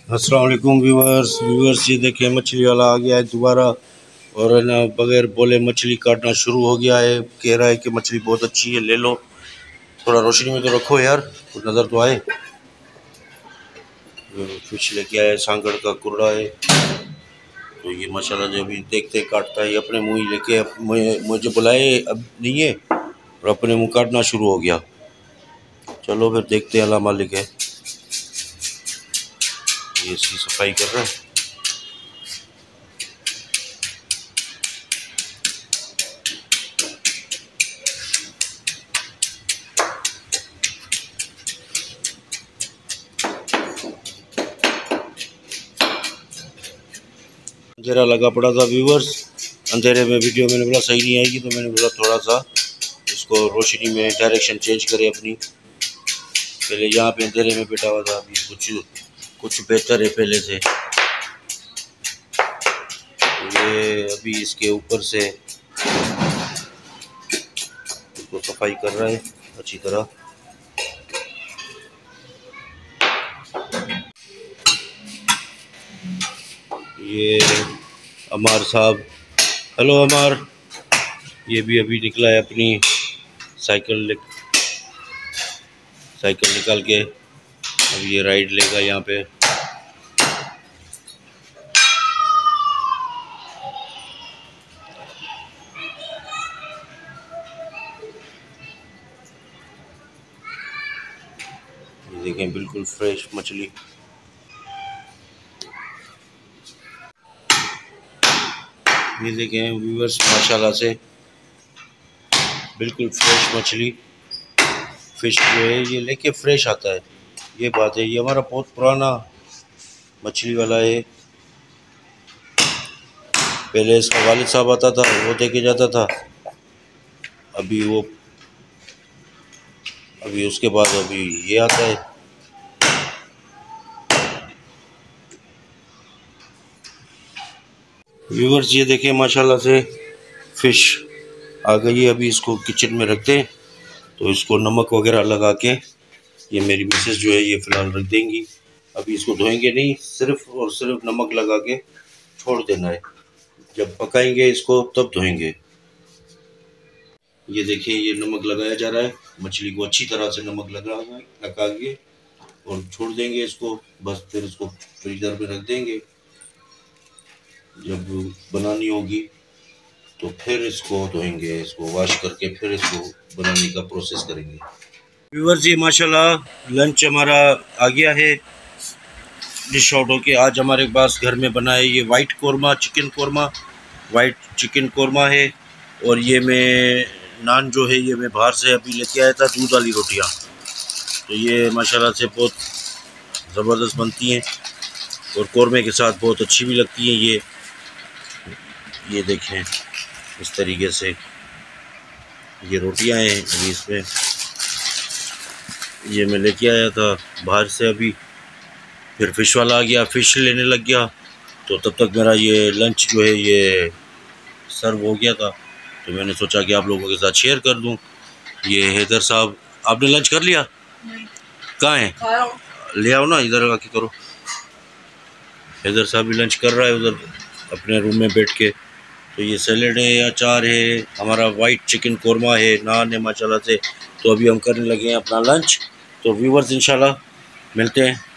अस्सलाम वालेकुम व्यूवर्स ये देखिए मछली वाला आ गया है दोबारा। और है ना बगैर बोले मछली काटना शुरू हो गया है। कह रहा है कि मछली बहुत अच्छी है, ले लो। थोड़ा रोशनी में तो रखो यार, कुछ नज़र तो आए। फिश लेके आया, सांगड़ का कुर्रा है। तो ये माशाल्लाह जो अभी देखते काटता है, ये अपने मुँह ही लेके मुझे बुलाए अब नहीं है और अपने मुँह काटना शुरू हो गया। चलो फिर देखते हैं, अल्लाह मालिक है। ये इसकी सफाई कर रहा है। अंधेरा लगा पड़ा था व्यूवर्स, अंधेरे में वीडियो मैंने बोला सही नहीं आएगी, तो मैंने बोला थोड़ा सा इसको रोशनी में डायरेक्शन चेंज करें अपनी। पहले यहाँ पे अंधेरे में बैठा हुआ था, अभी कुछ बेहतर है पहले से। ये अभी इसके ऊपर से इसको सफाई कर रहा है अच्छी तरह। ये अमार साहब, हेलो अमार, ये भी अभी निकला है अपनी साइकिल निकाल के। अब ये राइड लेगा यहाँ पे। देखें बिल्कुल फ्रेश मछली। ये देखें व्यूअर्स, माशाल्लाह से बिल्कुल फ्रेश मछली। फिश जो है ये लेके फ्रेश आता है, ये बात है। ये हमारा बहुत पुराना मछली वाला है। पहले इसका वालिद साहब आता था, वो देके जाता था। अभी उसके बाद अभी ये आता है। व्यूअर्स ये देखें माशाल्लाह से फ़िश आ गई है। अभी इसको किचन में रख दें तो इसको नमक वगैरह लगा के, ये मेरी मिसेस जो है ये फ़िलहाल रख देंगी। अभी इसको धोएंगे नहीं, सिर्फ़ और सिर्फ नमक लगा के छोड़ देना है। जब पकाएंगे इसको तब धोएंगे। ये देखिए ये नमक लगाया जा रहा है, मछली को अच्छी तरह से नमक लगा के और छोड़ देंगे इसको। बस फिर इसको फ्रीज़र में रख देंगे। जब बनानी होगी तो फिर इसको धोएंगे, इसको वॉश करके फिर इसको बनाने का प्रोसेस करेंगे। व्यूअर्स ये माशाल्लाह लंच हमारा आ गया है डिश आउट होके। आज हमारे पास घर में बना है ये वाइट चिकन कौरमा है। और ये मैं नान जो है ये मैं बाहर से अभी लेके आया था, दूध वाली रोटियाँ। तो ये माशाल्लाह से बहुत ज़बरदस्त बनती हैं और कौरमे के साथ बहुत अच्छी भी लगती हैं। ये देखें इस तरीके से ये रोटियां हैं। अभी इसमें ये मैं लेके आया था बाहर से, अभी फिर फ़िश वाला आ गया, फ़िश लेने लग गया। तो तब तक मेरा ये लंच जो है ये सर्व हो गया था। तो मैंने सोचा कि आप लोगों के साथ शेयर कर दूं। ये हैदर साहब, आपने लंच कर लिया? कहाँ है? ले आओ ना, इधर आके करो। हैदर साहब भी लंच कर रहा है उधर अपने रूम में बैठ के। तो ये सैलेड है, अचार है, हमारा वाइट चिकन कौरमा है, नान है माशाल्लाह से। तो अभी हम करने लगे हैं अपना लंच। तो व्यूवर्स इंशाल्लाह मिलते हैं।